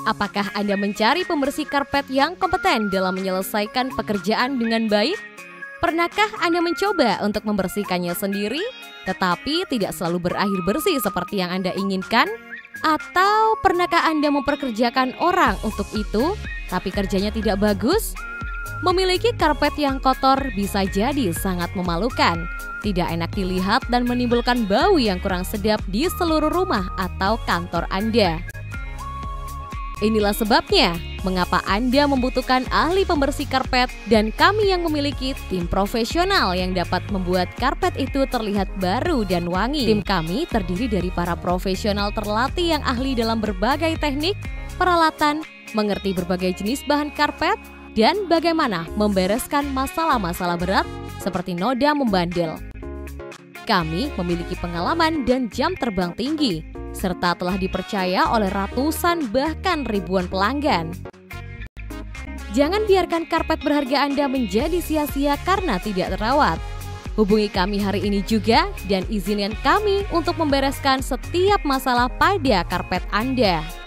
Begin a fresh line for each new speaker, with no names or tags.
Apakah Anda mencari pembersih karpet yang kompeten dalam menyelesaikan pekerjaan dengan baik? Pernahkah Anda mencoba untuk membersihkannya sendiri, tetapi tidak selalu berakhir bersih seperti yang Anda inginkan? Atau pernahkah Anda memperkerjakan orang untuk itu, tapi kerjanya tidak bagus? Memiliki karpet yang kotor bisa jadi sangat memalukan, tidak enak dilihat dan menimbulkan bau yang kurang sedap di seluruh rumah atau kantor Anda. Inilah sebabnya mengapa Anda membutuhkan ahli pembersih karpet dan kami yang memiliki tim profesional yang dapat membuat karpet itu terlihat baru dan wangi. Tim kami terdiri dari para profesional terlatih yang ahli dalam berbagai teknik, peralatan, mengerti berbagai jenis bahan karpet, dan bagaimana membereskan masalah-masalah berat seperti noda membandel. Kami memiliki pengalaman dan jam terbang tinggi, serta telah dipercaya oleh ratusan bahkan ribuan pelanggan. Jangan biarkan karpet berharga Anda menjadi sia-sia karena tidak terawat. Hubungi kami hari ini juga dan izinkan kami untuk membereskan setiap masalah pada karpet Anda.